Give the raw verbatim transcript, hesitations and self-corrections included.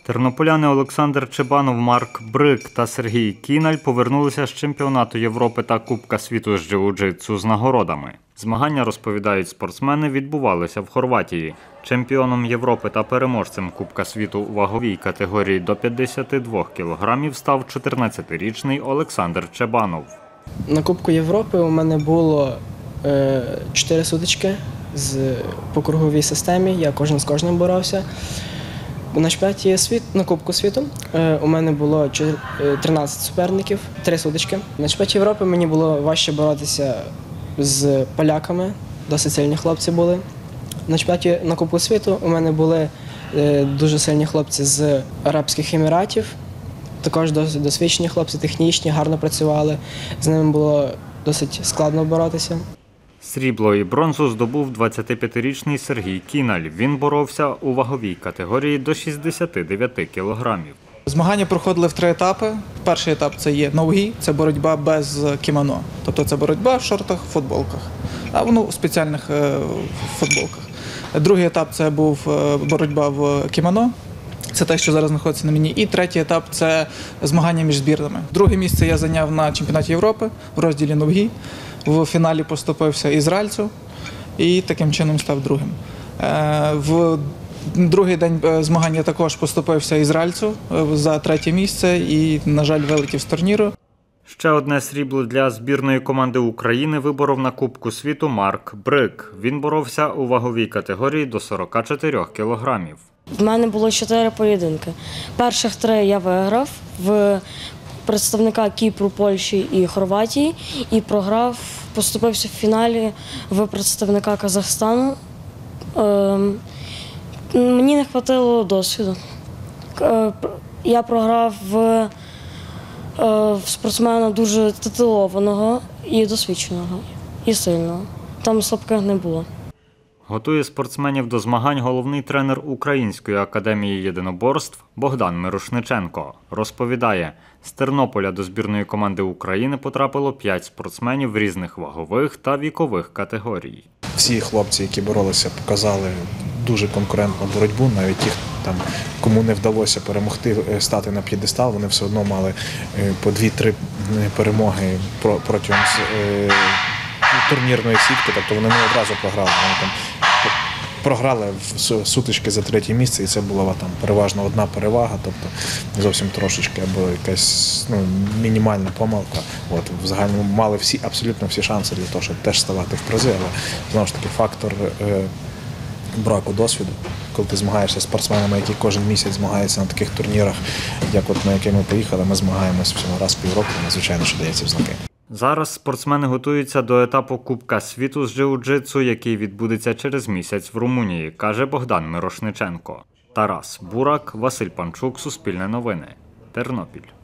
Тернополяни Олександр Чебанов, Марк Брик та Сергій Кіналь повернулися з чемпіонату Європи та Кубка світу з джиу-джитсу з нагородами. Змагання, розповідають спортсмени, відбувалися в Хорватії. Чемпіоном Європи та переможцем Кубка світу у ваговій категорії до п'ятдесяти двох кілограмів став чотирнадцятирічний Олександр Чебанов. На Кубку Європи у мене було е, чотири сутички з, по круговій системі, я кожен з кожним боровся. На чемпіонаті світ, на Кубку світу е, у мене було тринадцять суперників, три сутички. На чемпіонаті Європи мені було важче боротися з поляками, досить сильні хлопці були. На чемпіонаті на Кубку світу у мене були е, дуже сильні хлопці з Арабських Еміратів, також досить досвідчені хлопці, технічні, гарно працювали. З ними було досить складно боротися. Срібло і бронзу здобув двадцятип'ятирічний Сергій Кіналь. Він боровся у ваговій категорії до шістдесяти дев'яти кілограмів. Змагання проходили в три етапи. Перший етап – це є ноугі, це боротьба без кімоно. Тобто це боротьба в шортах, футболках, а воно у спеціальних футболках. Другий етап – це був боротьба в кімоно. Це те, що зараз знаходиться на мені. І третій етап – це змагання між збірними. Друге місце я зайняв на чемпіонаті Європи в розділі ноугі. В фіналі поступився ізраїльцю і таким чином став другим. В другий день змагання також поступився ізраїльцю за третє місце і, на жаль, вилетів з турніру. Ще одне срібло для збірної команди України виборов на Кубку світу Марк Брик. Він боровся у ваговій категорії до сорока чотирьох кілограмів. В мене було чотири поєдинки. Перших три я виграв в представника Кіпру, Польщі і Хорватії і програв, поступився в фіналі в представника Казахстану. Мені не вистачило досвіду. Я програв в, в спортсмена дуже титулованого і досвідченого, і сильного. Там слабких не було. Готує спортсменів до змагань головний тренер Української академії єдиноборств Богдан Мирошниченко. Розповідає, з Тернополя до збірної команди України потрапило п'ять спортсменів різних вагових та вікових категорій. Всі хлопці, які боролися, показали дуже конкурентну боротьбу. Навіть ті, там, кому не вдалося перемогти, стати на п'єдестал, вони все одно мали по дві-три перемоги протягом турнірної сітки, тобто вони не одразу програли. Вони там програли в сутички за третє місце, і це була там переважно одна перевага, тобто зовсім трошечки, або якась ну, мінімальна помилка. От, в загальному мали всі, абсолютно всі шанси для того, щоб теж ставати в призи, але знову ж таки фактор е, браку досвіду, коли ти змагаєшся з спортсменами, які кожен місяць змагаються на таких турнірах, як от на які ми поїхали, ми змагаємося всього раз в півроку, надзвичайно, що дається в знаки. Зараз спортсмени готуються до етапу Кубка світу з джиу-джитсу, який відбудеться через місяць в Румунії, каже Богдан Мирошниченко. Тарас Бурак, Василь Панчук, Суспільне новини, Тернопіль.